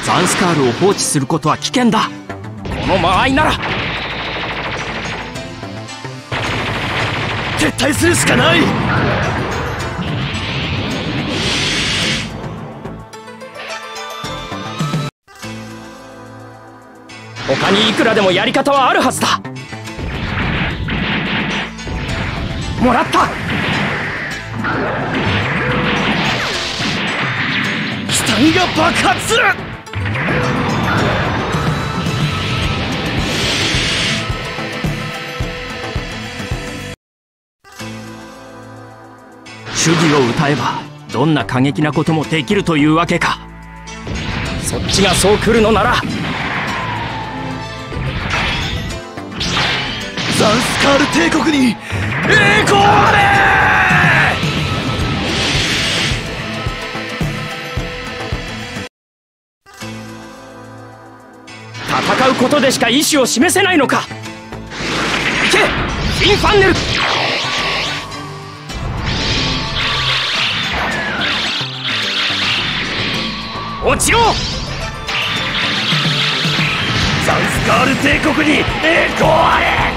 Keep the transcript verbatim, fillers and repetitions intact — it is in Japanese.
ザンスカールを放置することは危険だ。この間合いなら撤退するしかない。 他にいくらでもやり方はあるはずだ。もらった。 機体が爆発する。 主義を歌えばどんな過激なこともできるというわけか。そっちがそう来るのならザンスカール帝国に栄光あれ。 戦うことでしか意志を示せないのか。行けインファンネル。落ちろ。 ザンスカール帝国に栄光あれ。